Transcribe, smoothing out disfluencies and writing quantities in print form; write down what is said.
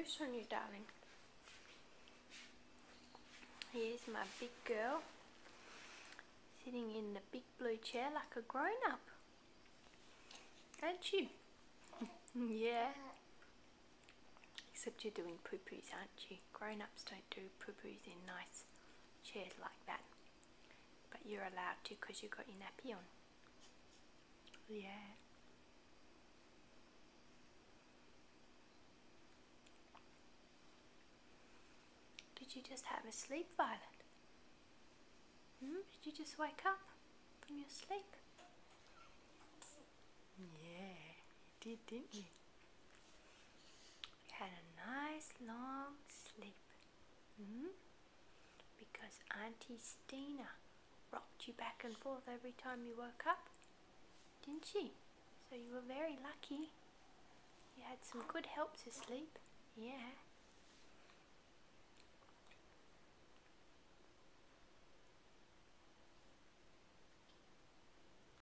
loose on you, darling. Here's my big girl, sitting in the big blue chair like a grown-up. Aren't you? Yeah. Except you're doing poo-poos, aren't you? Grown-ups don't do poo-poos in nice chairs like that. But you're allowed to because you've got your nappy on. Yeah. Did you just have a sleep, Violet? Did you just wake up from your sleep? Yeah, you did, didn't you? You had a nice long sleep. Because Auntie Stina rocked you back and forth every time you woke up, didn't she? So you were very lucky. You had some good help to sleep. Yeah.